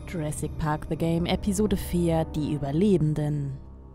Jurassic Park The Game, Episode 4, die Überlebenden.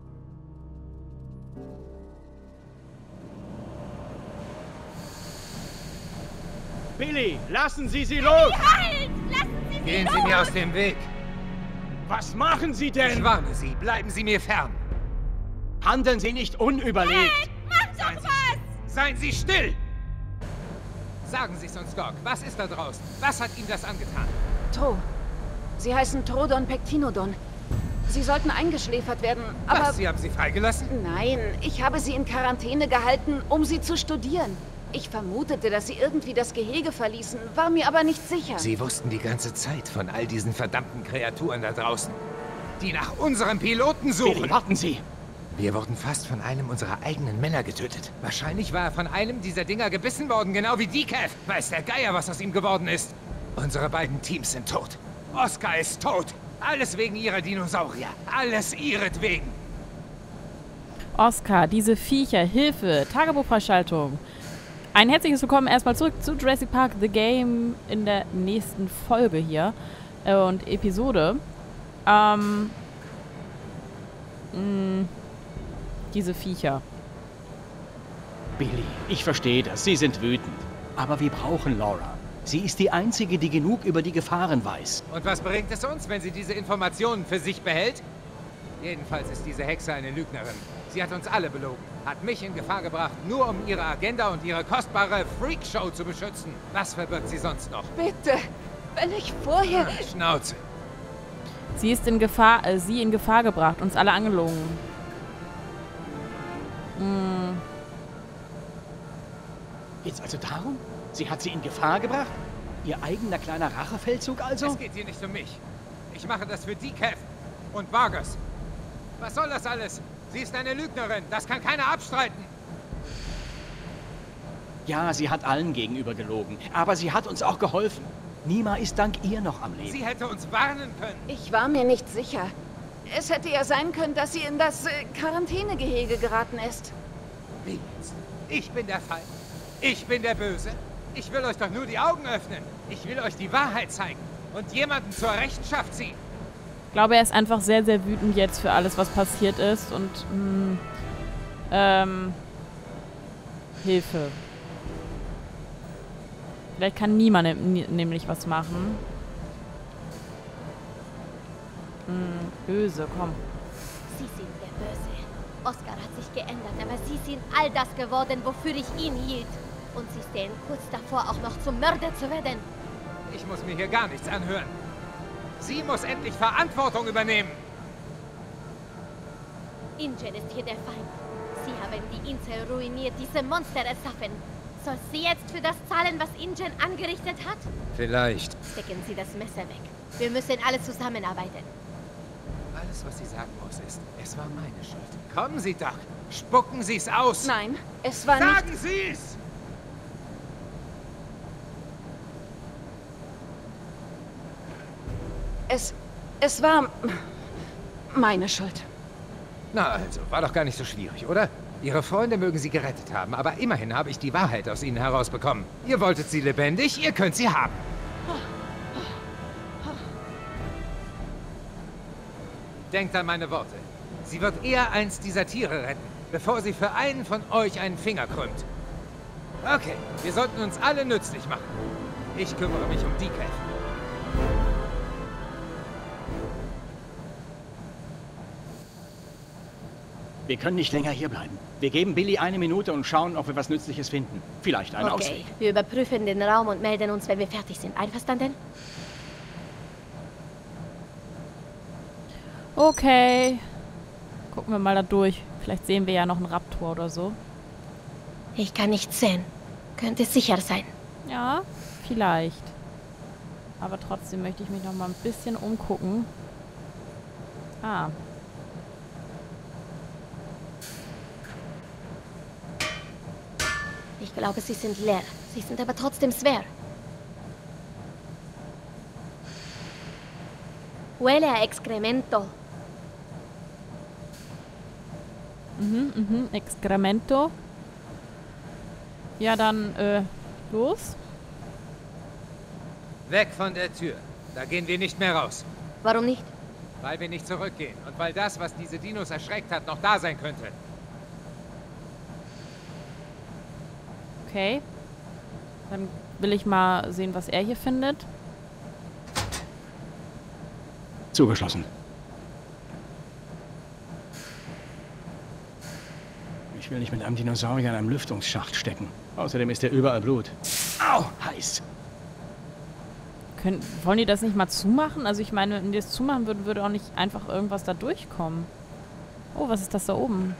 Billy, lassen Sie sie los! Halt! Lassen Sie sie Gehen los! Sie mir aus dem Weg! Was machen Sie denn? Ich warne Sie, bleiben Sie mir fern! Handeln Sie nicht unüberlegt! Mach doch was! Seien Sie still! Sagen Sie es uns, Doc, was ist da draußen? Was hat ihm das angetan? Tro. Sie heißen Trodon Pectinodon. Sie sollten eingeschläfert werden, aber... Was, Sie haben sie freigelassen? Nein, ich habe sie in Quarantäne gehalten, um sie zu studieren. Ich vermutete, dass sie irgendwie das Gehege verließen, war mir aber nicht sicher. Sie wussten die ganze Zeit von all diesen verdammten Kreaturen da draußen, die nach unserem Piloten suchen. Billy, warten Sie! Wir wurden fast von einem unserer eigenen Männer getötet. Wahrscheinlich war er von einem dieser Dinger gebissen worden, genau wie Decaf. Weiß der Geier, was aus ihm geworden ist. Unsere beiden Teams sind tot. Oscar ist tot. Alles wegen ihrer Dinosaurier. Alles ihretwegen. Oscar, diese Viecher, Hilfe, Tagebuchfreischaltung. Ein herzliches Willkommen erstmal zurück zu Jurassic Park The Game in der nächsten Folge hier und Episode. Diese Viecher. Billy, ich verstehe das. Sie sind wütend. Aber wir brauchen Laura. Sie ist die Einzige, die genug über die Gefahren weiß. Und was bringt es uns, wenn sie diese Informationen für sich behält? Jedenfalls ist diese Hexe eine Lügnerin. Sie hat uns alle belogen, hat mich in Gefahr gebracht, nur um ihre Agenda und ihre kostbare Freakshow zu beschützen. Was verbirgt sie sonst noch? Bitte, wenn ich vorher... Schnauze. Sie ist in Gefahr, sie in Gefahr gebracht, uns alle angelogen. Geht's also darum? Sie hat sie in Gefahr gebracht? Ihr eigener kleiner Rachefeldzug also? Es geht hier nicht um mich. Ich mache das für Decaf und Vargas. Was soll das alles? Sie ist eine Lügnerin. Das kann keiner abstreiten. Ja, sie hat allen gegenüber gelogen. Aber sie hat uns auch geholfen. Nima ist dank ihr noch am Leben. Sie hätte uns warnen können. Ich war mir nicht sicher. Es hätte ja sein können, dass sie in das Quarantänegehege geraten ist. Wie jetzt? Ich bin der Feind. Ich bin der Böse. Ich will euch doch nur die Augen öffnen. Ich will euch die Wahrheit zeigen und jemanden zur Rechenschaft ziehen. Ich glaube, er ist einfach sehr, sehr wütend jetzt für alles, was passiert ist und Hilfe. Vielleicht kann niemand nämlich was machen. Böse, komm. Sie sind der Böse. Oscar hat sich geändert, aber Sie sind all das geworden, wofür ich ihn hielt. Und Sie stehen kurz davor, auch noch zum Mörder zu werden. Ich muss mir hier gar nichts anhören. Sie muss endlich Verantwortung übernehmen. Ingen ist hier der Feind. Sie haben die Insel ruiniert, diese Monster erschaffen. Soll sie jetzt für das zahlen, was Ingen angerichtet hat? Vielleicht. Stecken Sie das Messer weg. Wir müssen alle zusammenarbeiten. Alles, was sie sagen muss, ist, es war meine Schuld. Kommen Sie doch. Spucken Sie es aus. Nein, es war nicht... Sagen Sie es! Es war... meine Schuld. Na also, war doch gar nicht so schwierig, oder? Ihre Freunde mögen Sie gerettet haben, aber immerhin habe ich die Wahrheit aus ihnen herausbekommen. Ihr wolltet sie lebendig, ihr könnt sie haben. Denkt an meine Worte. Sie wird eher eins dieser Tiere retten, bevor sie für einen von euch einen Finger krümmt. Okay, wir sollten uns alle nützlich machen. Ich kümmere mich um Decaf. Wir können nicht länger hierbleiben. Wir geben Billy 1 Minute und schauen, ob wir was Nützliches finden. Vielleicht einen Ausweg. Wir überprüfen den Raum und melden uns, wenn wir fertig sind. Einverstanden? Okay. Gucken wir mal da durch. Vielleicht sehen wir ja noch einen Raptor oder so. Ich kann nichts sehen. Könnte sicher sein. Ja, vielleicht. Aber trotzdem möchte ich mich noch mal ein bisschen umgucken. Ah. Ich glaube, sie sind leer. Sie sind aber trotzdem schwer. Huele a excremento. Excremento. Ja, dann, los. Weg von der Tür. Da gehen wir nicht mehr raus. Warum nicht? Weil wir nicht zurückgehen und weil das, was diese Dinos erschreckt hat, noch da sein könnte. Okay. Dann will ich mal sehen, was er hier findet. Zugeschlossen. Ich will nicht mit einem Dinosaurier in einem Lüftungsschacht stecken. Außerdem ist ja überall Blut. Au, heiß. Wollen die das nicht mal zumachen? Also ich meine, wenn die das zumachen würden, würde auch nicht einfach irgendwas da durchkommen. Oh, was ist das da oben?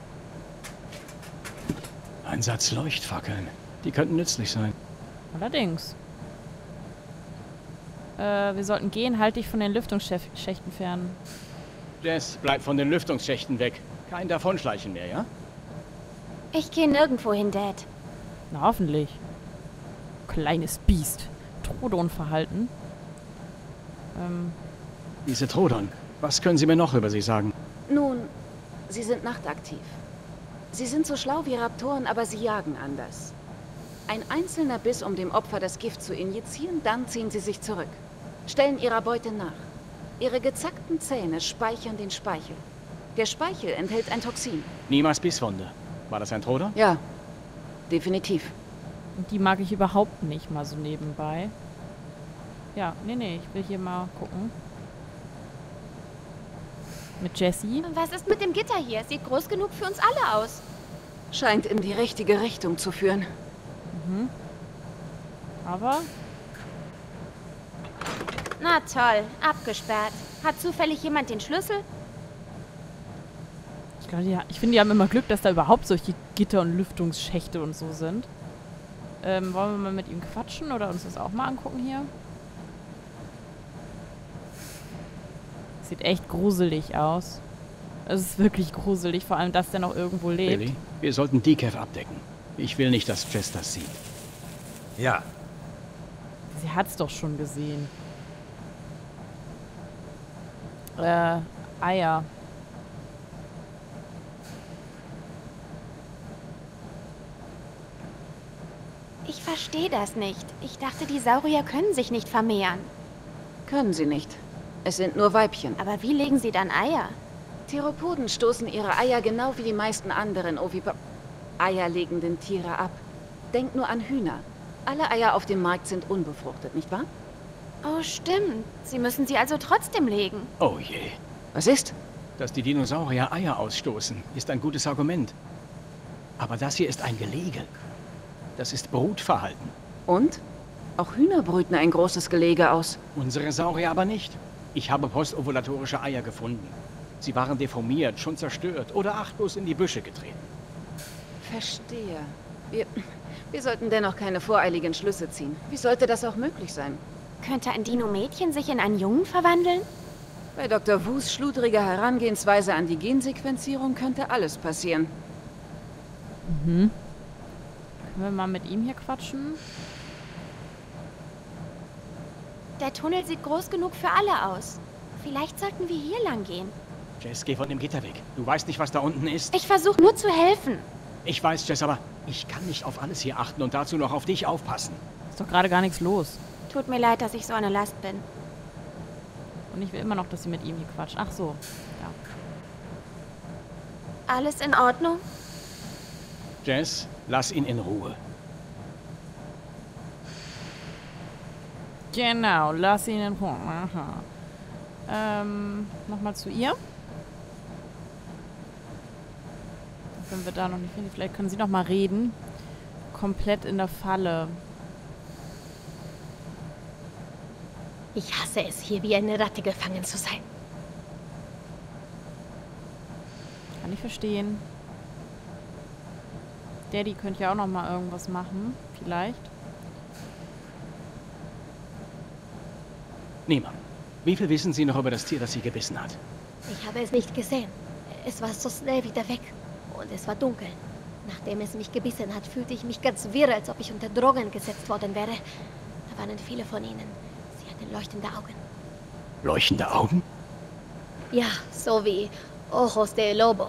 Ein Satz Leuchtfackeln. Die könnten nützlich sein. Allerdings. Wir sollten gehen, halt dich von den Lüftungsschächten fern. Jess, bleib von den Lüftungsschächten weg. Kein Davonschleichen mehr, ja? Ich gehe nirgendwo hin, Dad. Na, hoffentlich. Kleines Biest. Trodon-Verhalten. Diese Trodon. Was können Sie mir noch über sie sagen? Nun, sie sind nachtaktiv. Sie sind so schlau wie Raptoren, aber sie jagen anders. Ein einzelner Biss, um dem Opfer das Gift zu injizieren, dann ziehen sie sich zurück. Stellen ihrer Beute nach. Ihre gezackten Zähne speichern den Speichel. Der Speichel enthält ein Toxin. Niemals Bisswunde. War das ein Trodon? Ja, definitiv. Und die mag ich überhaupt nicht mal so nebenbei. Ja, nee, ich will hier mal gucken. Mit Jessie. Was ist mit dem Gitter hier? Sieht groß genug für uns alle aus. Scheint in die richtige Richtung zu führen. Aber Na toll, abgesperrt. Hat zufällig jemand den Schlüssel? ich glaube, ich finde, die haben immer Glück, dass da überhaupt solche Gitter und Lüftungsschächte und so sind. Wollen wir mal mit ihm quatschen oder uns das auch mal angucken hier? Sieht echt gruselig aus. Es ist wirklich gruselig, vor allem, dass der noch irgendwo lebt. Billy, wir sollten Decaf abdecken. Ich will nicht, dass Jess das sieht. Ja. Sie hat's doch schon gesehen. Eier. Ich verstehe das nicht. Ich dachte, die Saurier können sich nicht vermehren. Können sie nicht. Es sind nur Weibchen. Aber wie legen sie dann Eier? Theropoden stoßen ihre Eier genau wie die meisten anderen eierlegenden Tiere ab. Denk nur an Hühner. Alle Eier auf dem Markt sind unbefruchtet, nicht wahr? Oh, stimmt. Sie müssen sie also trotzdem legen. Oh je. Was ist? Dass die Dinosaurier Eier ausstoßen, ist ein gutes Argument. Aber das hier ist ein Gelege. Das ist Brutverhalten. Und? Auch Hühner brüten ein großes Gelege aus. Unsere Saurier aber nicht. Ich habe postovulatorische Eier gefunden. Sie waren deformiert, schon zerstört oder achtlos in die Büsche getreten. Verstehe. Wir sollten dennoch keine voreiligen Schlüsse ziehen. Wie sollte das auch möglich sein? Könnte ein Dino-Mädchen sich in einen Jungen verwandeln? Bei Dr. Wus schludriger Herangehensweise an die Gensequenzierung könnte alles passieren. Können wir mal mit ihm hier quatschen? Der Tunnel sieht groß genug für alle aus. Vielleicht sollten wir hier lang gehen. Jess, geh von dem Gitter weg. Du weißt nicht, was da unten ist. Ich versuche nur zu helfen. Ich weiß, Jess, aber ich kann nicht auf alles hier achten und dazu noch auf dich aufpassen. Ist doch gerade gar nichts los. Tut mir leid, dass ich so eine Last bin. Und ich will immer noch, dass sie mit ihm hier quatscht. Ach so. Ja. Alles in Ordnung? Jess, lass ihn in Ruhe. Genau, lass ihn in Ruhe. Aha. Nochmal zu ihr. Wenn wir da noch nicht hin, vielleicht können sie noch mal reden. Komplett in der Falle. Ich hasse es, hier wie eine Ratte gefangen zu sein. Kann ich verstehen. Daddy könnte ja auch noch mal irgendwas machen. Vielleicht. Niemand. Wie viel wissen Sie noch über das Tier, das Sie gebissen hat? Ich habe es nicht gesehen. Es war so schnell wieder weg. Und es war dunkel. Nachdem es mich gebissen hat, fühlte ich mich ganz wirr, als ob ich unter Drogen gesetzt worden wäre. Da waren viele von ihnen. Sie hatten leuchtende Augen. Leuchtende Augen? Ja, so wie Ojos de Lobo.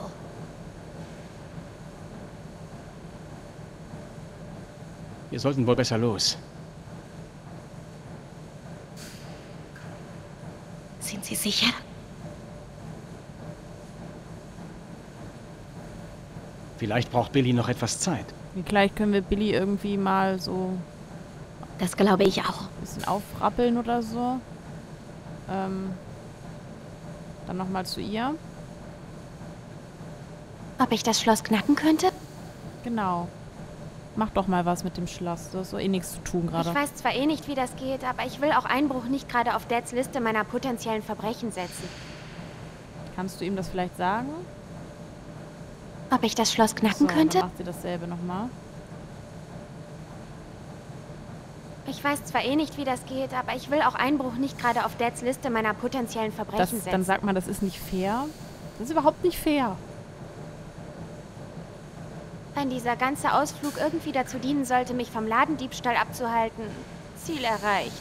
Wir sollten wohl besser los. Sind Sie sicher? Vielleicht braucht Billy noch etwas Zeit. Vielleicht können wir Billy irgendwie mal so Das glaube ich auch. ein bisschen aufrappeln oder so. Dann nochmal zu ihr. Ob ich das Schloss knacken könnte? Genau. Mach doch mal was mit dem Schloss. Du hast so eh nichts zu tun gerade. Ich weiß zwar eh nicht, wie das geht, aber ich will auch Einbruch nicht gerade auf Dads Liste meiner potenziellen Verbrechen setzen. Kannst du ihm das vielleicht sagen? Ob ich das Schloss knacken So, könnte? dann macht sie dasselbe nochmal. Ich weiß zwar eh nicht, wie das geht, aber ich will auch Einbruch nicht gerade auf Dads Liste meiner potenziellen Verbrechen setzen. Dann sagt man, das ist nicht fair. Das ist überhaupt nicht fair. Wenn dieser ganze Ausflug irgendwie dazu dienen sollte, mich vom Ladendiebstahl abzuhalten, Ziel erreicht.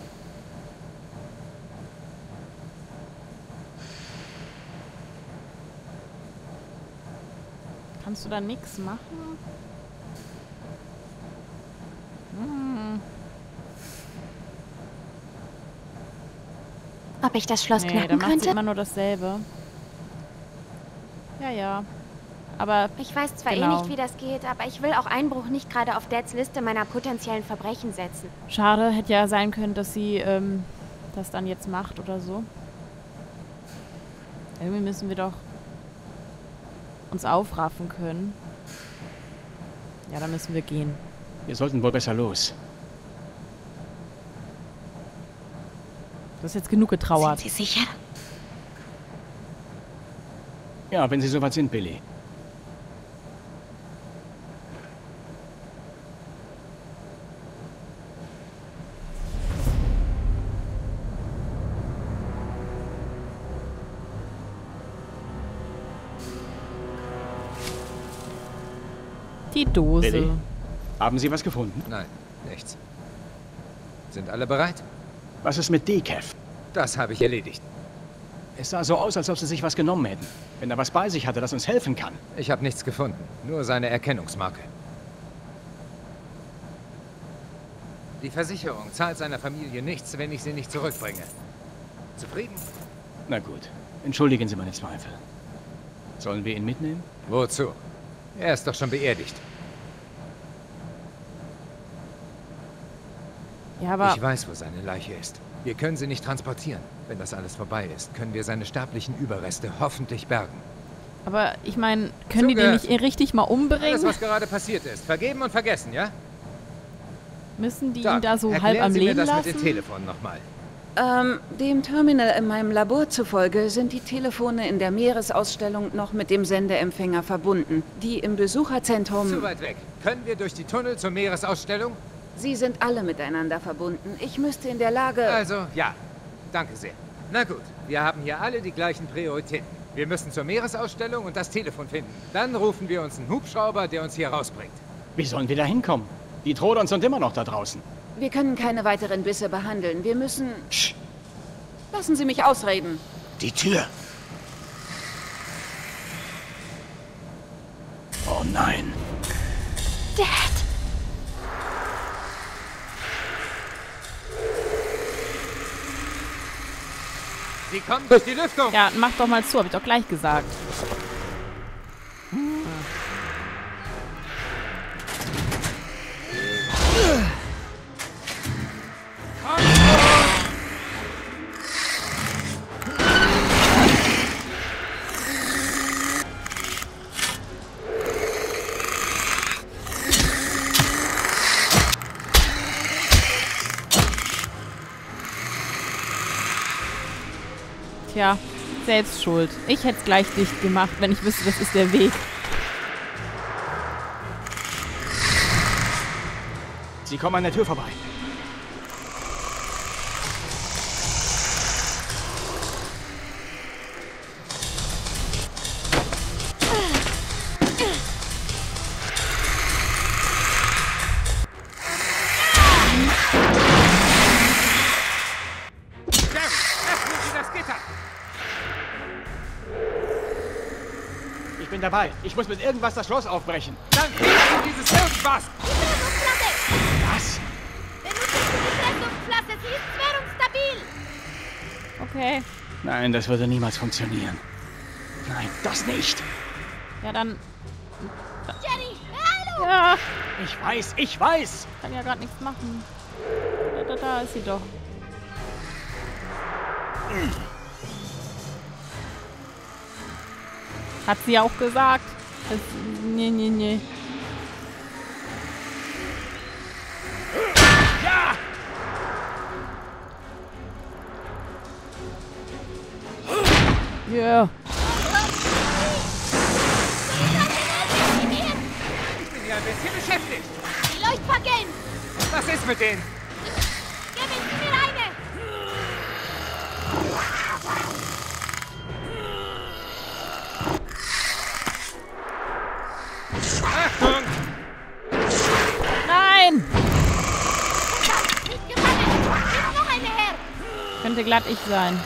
Kannst du da nichts machen? Ob ich das Schloss Nee, knacken dann macht sie könnte? immer nur dasselbe. Ja, ja. Aber Ich weiß zwar Genau. eh nicht, wie das geht, aber ich will auch Einbruch nicht gerade auf Dads Liste meiner potenziellen Verbrechen setzen. schade, hätte ja sein können, dass sie das dann jetzt macht oder so. Irgendwie müssen wir doch uns aufraffen können. Ja, dann müssen wir gehen. Wir sollten wohl besser los. Du hast jetzt genug getrauert. Sind Sie sicher? Ja, wenn Sie soweit sind, Billy. Die Dose. Billy? Haben Sie was gefunden? Nein, nichts. Sind alle bereit? Was ist mit Dekev? Das habe ich erledigt. Es sah so aus, als ob Sie sich was genommen hätten. Wenn er was bei sich hatte, das uns helfen kann. Ich habe nichts gefunden. Nur seine Erkennungsmarke. Die Versicherung zahlt seiner Familie nichts, wenn ich sie nicht zurückbringe. Zufrieden? Na gut. Entschuldigen Sie meine Zweifel. Sollen wir ihn mitnehmen? Wozu? Er ist doch schon beerdigt. Ja, aber Ich weiß, wo seine Leiche ist. Wir können sie nicht transportieren. Wenn das alles vorbei ist, können wir seine sterblichen Überreste hoffentlich bergen. ich meine, können die den Zugehört. nicht richtig mal Alles, umbringen? was gerade passiert ist, vergeben und vergessen, ja? Müssen die Doc, ihn da so halb erklären am Sie mir Leben das lassen? mit den Telefonen nochmal. Dem Terminal in meinem Labor zufolge sind die Telefone in der Meeresausstellung noch mit dem Sendeempfänger verbunden. Die im Besucherzentrum... Zu weit weg. Können wir durch die Tunnel zur Meeresausstellung? Sie sind alle miteinander verbunden. Ich müsste in der Lage... Also, ja. Danke sehr. Na gut, wir haben hier alle die gleichen Prioritäten. Wir müssen zur Meeresausstellung und das Telefon finden. Dann rufen wir uns einen Hubschrauber, der uns hier rausbringt. Wie sollen wir da hinkommen? Die Trodons sind immer noch da draußen. Wir können keine weiteren Bisse behandeln. Wir müssen... Psst, Lassen Sie mich ausreden. die Tür. Oh nein. Dad! Sie kommen durch die Lüftung. Ja, mach doch mal zu, hab ich doch gleich gesagt. Tja, selbst schuld. Ich hätte es gleich dicht gemacht, wenn ich wüsste, das ist der Weg. Sie kommen an der Tür vorbei. Jerry, öffnen Sie das Gitter. Ich bin dabei. Ich muss mit irgendwas das Schloss aufbrechen. Dann kriegen Sie dieses irgendwas. Was? Benutzt die Pressluftklasse, sie ist schwer und stabil. Okay. Nein, das würde niemals funktionieren. Nein, das nicht. Ja, dann... Jenny, hallo! Ja, Ich weiß. kann ja gerade nichts machen. Da ist sie doch. Hat sie auch gesagt. Das, nee. Ja! Yeah. Ich bin ja ein bisschen beschäftigt. Die Leuchtfackeln! Was ist mit denen? Geben Sie mir eine! Achtung! Nein! Nicht gefangen! Gib noch eine her! Könnte glatt ich sein.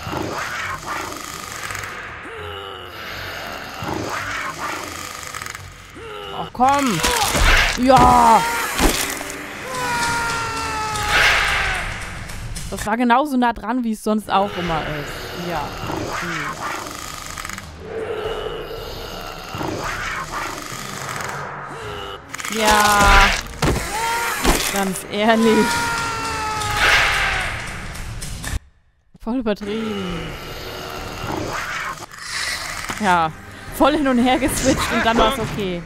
Ach komm! Ja! Das war genauso nah dran, wie es sonst auch immer ist. Ja. Ja. Ganz ehrlich. Voll übertrieben. Ja. Voll hin und her geswitcht und dann war es okay.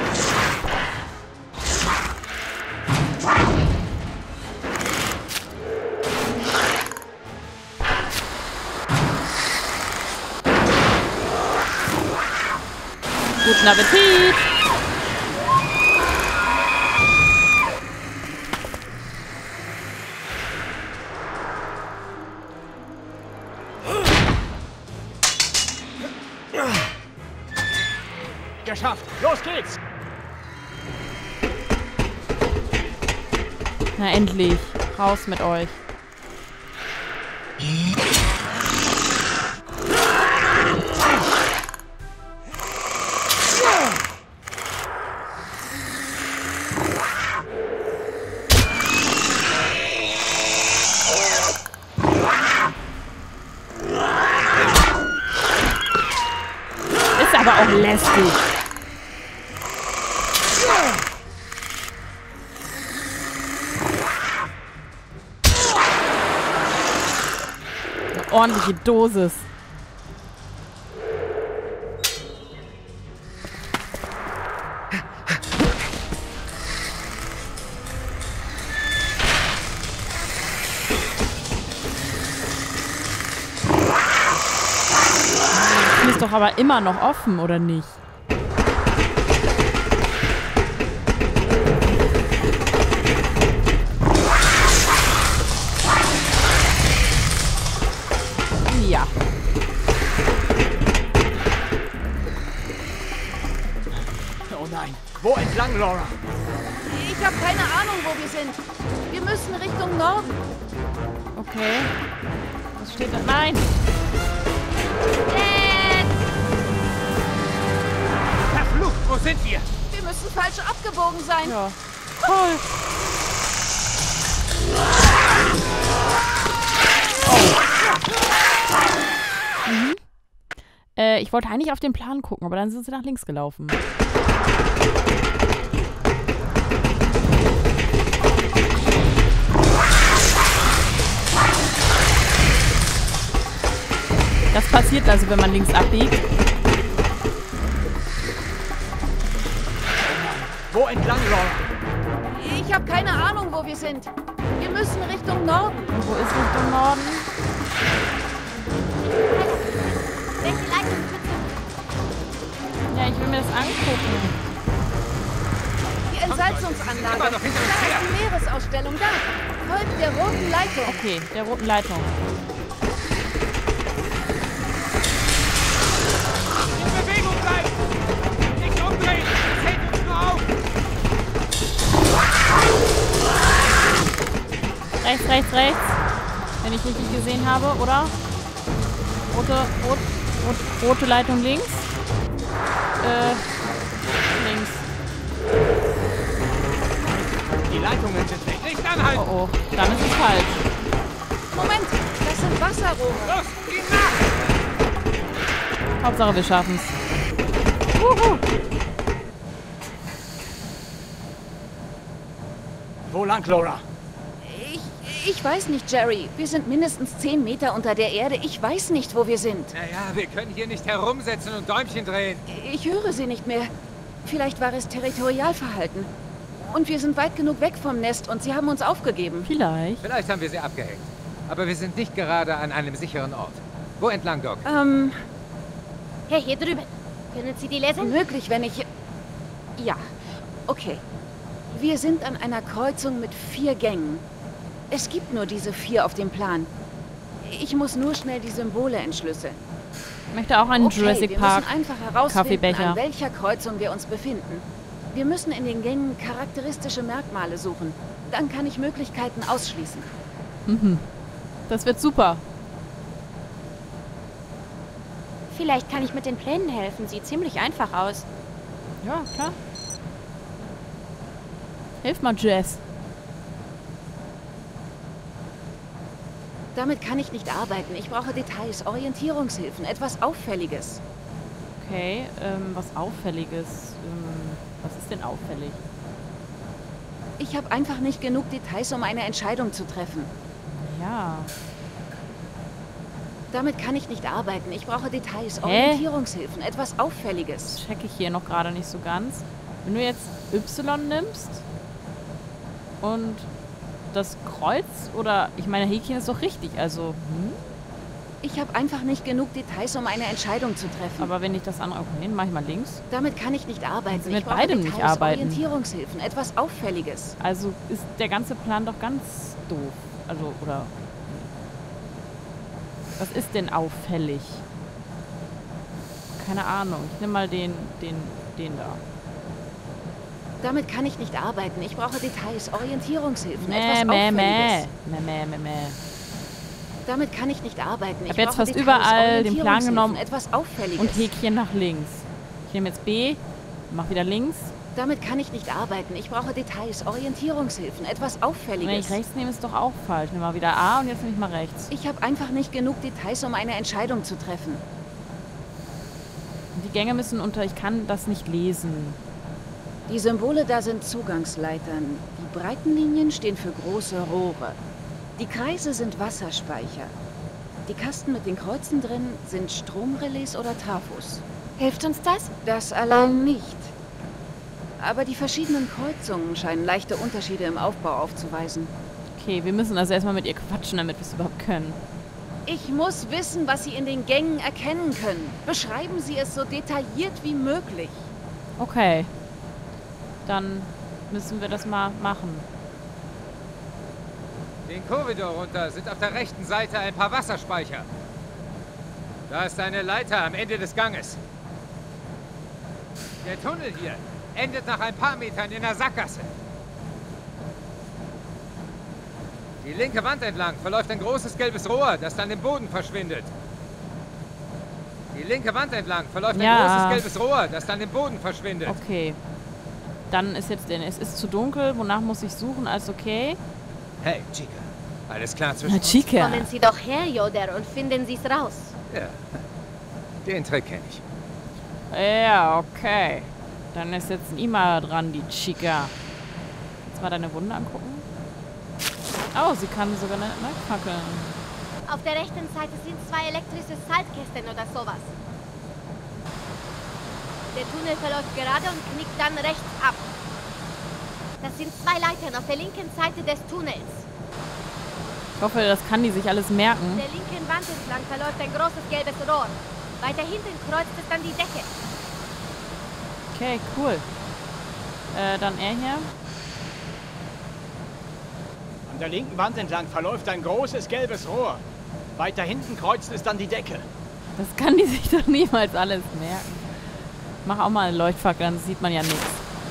Guten Appetit! Geschafft. Los geht's. Na endlich. Raus mit euch. Ist aber auch lästig. Eine ordentliche Dosis. Die ist doch aber immer noch offen, oder nicht? Ja. Oh nein. Wo entlang, Laura? Ich habe keine Ahnung, wo wir sind. Wir müssen Richtung Norden. Okay. Was steht da? Nein! Verflucht, wo sind wir? Wir müssen falsch abgebogen sein. Ja. Toll. Mhm. Ich wollte eigentlich auf den Plan gucken, aber dann sind sie nach links gelaufen. Das passiert also, wenn man links abbiegt. Wo entlang, Laura? Ich habe keine Ahnung, wo wir sind. Wir müssen Richtung Norden. Und wo ist Richtung Norden? Welche Leitungsspitze? Ja, ich will mir das angucken. Die Entsalzungsanlage. Immer noch hinter uns Da her. ist die Meeresausstellung. Da. Folgt der roten Leitung. Okay, der roten Leitung. In Bewegung bleiben! Nicht umdrehen! Das hält uns nur auf! Rechts. Wenn ich richtig gesehen habe, oder? Rote Leitung links. Links. Die Leitungen sind weg. Nicht anhalten! Oh, dann ist es falsch. Moment, das sind Wasserrohre. Los, ihn nach! Hauptsache, wir schaffen's. Wo lang, Laura? Ich weiß nicht, Jerry. Wir sind mindestens 10 Meter unter der Erde. Ich weiß nicht, wo wir sind. Naja, wir können hier nicht herumsitzen und Däumchen drehen. Ich höre sie nicht mehr. Vielleicht war es Territorialverhalten. Und wir sind weit genug weg vom Nest und sie haben uns aufgegeben. Vielleicht. Vielleicht haben wir sie abgehängt. Aber wir sind nicht gerade an einem sicheren Ort. Wo entlang, Doc? Hey, hier drüben. Können Sie die lesen? Möglich, wenn ich... Ja, okay. Wir sind an einer Kreuzung mit 4 Gängen. Es gibt nur diese 4 auf dem Plan. Ich muss nur schnell die Symbole entschlüsseln. Ich möchte auch einen Jurassic Park wir müssen einfach herausfinden, Kaffeebecher. an welcher Kreuzung wir uns befinden. Wir müssen in den Gängen charakteristische Merkmale suchen. Dann kann ich Möglichkeiten ausschließen. Das wird super. Vielleicht kann ich mit den Plänen helfen. Sieht ziemlich einfach aus. Ja, klar. Hilf mal, Jess. Damit kann ich nicht arbeiten. Ich brauche Details, Orientierungshilfen, etwas Auffälliges. Okay, was Auffälliges. Was ist denn auffällig? Ich habe einfach nicht genug Details, um eine Entscheidung zu treffen. Ja. Damit kann ich nicht arbeiten. Ich brauche Details, Orientierungshilfen, etwas Auffälliges. Das checke ich hier noch gerade nicht so ganz. Wenn du jetzt Y nimmst und das Kreuz oder... Ich meine, Häkchen ist doch richtig, also... Ich habe einfach nicht genug Details, um eine Entscheidung zu treffen. Aber wenn ich das andere... Okay, dann mach ich mal links. Damit kann ich nicht arbeiten. Sie mit Ich brauche beidem Details, nicht arbeiten. Orientierungshilfen, etwas Auffälliges. Also ist der ganze Plan doch ganz doof. Also, oder... Was ist denn auffällig? Keine Ahnung. Ich nehme mal den da. Damit kann ich nicht arbeiten. Ich brauche Details, Orientierungshilfen, etwas Auffälliges. Damit kann ich nicht arbeiten. Ich habe jetzt fast überall den Plan genommen etwas Auffälliges. und Häkchen nach links. Ich nehme jetzt B, mach wieder links. Damit kann ich nicht arbeiten. Ich brauche Details, Orientierungshilfen, etwas Auffälliges. Wenn ich rechts nehme, ist doch auch falsch. Ich nehme mal wieder A und jetzt nehme ich mal rechts. Ich habe einfach nicht genug Details, um eine Entscheidung zu treffen. Die Gänge müssen unter... Ich kann das nicht lesen. Die Symbole da sind Zugangsleitern. Die breiten Linien stehen für große Rohre. Die Kreise sind Wasserspeicher. Die Kasten mit den Kreuzen drin sind Stromrelais oder Trafos. Hilft uns das? Das allein nicht. Aber die verschiedenen Kreuzungen scheinen leichte Unterschiede im Aufbau aufzuweisen. Okay, wir müssen also erstmal mit ihr quatschen, damit wir es überhaupt können. Ich muss wissen, was Sie in den Gängen erkennen können. Beschreiben Sie es so detailliert wie möglich. Okay. Dann müssen wir das mal machen. Den Korridor runter sind auf der rechten Seite ein paar Wasserspeicher. Da ist eine Leiter am Ende des Ganges. Der Tunnel hier endet nach ein paar Metern in der Sackgasse. Die linke Wand entlang verläuft ein großes gelbes Rohr, das dann im Boden verschwindet. Die linke Wand entlang verläuft ein großes gelbes Rohr, das dann im Boden verschwindet. Okay. Dann ist jetzt... Es ist zu dunkel. Wonach muss ich suchen? Alles okay? Hey, Chica. Alles klar zwischen Na, Chica. Kommen Sie doch her, Yoder, und finden Sie es raus. uns? Ja. Den Trick kenne ich. Ja, okay. Dann ist jetzt Ima dran, die Chica. Jetzt mal deine Wunde angucken. Oh, sie kann sogar nicht fackeln. Auf der rechten Seite sind 2 elektrische Schaltkästen oder sowas. Der Tunnel verläuft gerade und knickt dann rechts ab. Das sind 2 Leitern auf der linken Seite des Tunnels. Ich hoffe, das kann die sich alles An merken. der linken Wand entlang verläuft ein großes gelbes Rohr. Weiter hinten kreuzt es dann die Decke. Okay, cool. Dann er hier. An der linken Wand entlang verläuft ein großes gelbes Rohr. Weiter hinten kreuzt es dann die Decke. Das kann die sich doch niemals alles merken. Mach auch mal eine Leuchtfackel, dann sieht man ja nichts.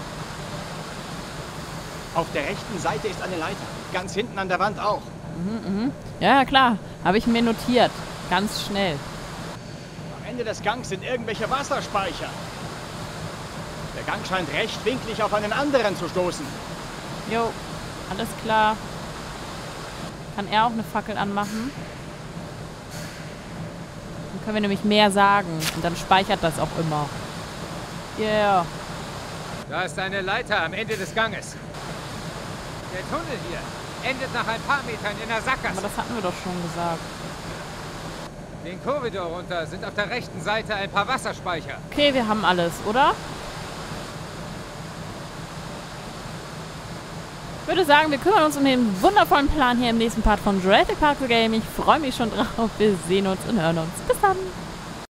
Auf der rechten Seite ist eine Leiter. Ganz hinten an der Wand auch. Ja, klar. Habe ich mir notiert. Ganz schnell. Am Ende des Gangs sind irgendwelche Wasserspeicher. Der Gang scheint rechtwinklig auf einen anderen zu stoßen. Jo, alles klar. Kann er auch eine Fackel anmachen? Können wir nämlich mehr sagen. Und dann speichert das auch immer. Yeah. Da ist eine Leiter am Ende des Ganges. Der Tunnel hier endet nach ein paar Metern in der Sackgasse. Aber das hatten wir doch schon gesagt. Den Korridor runter sind auf der rechten Seite ein paar Wasserspeicher. Okay, wir haben alles, oder? Ich würde sagen, wir kümmern uns um den wundervollen Plan hier im nächsten Part von Jurassic Park The Game. Ich freue mich schon drauf. Wir sehen uns und hören uns. Bis dann.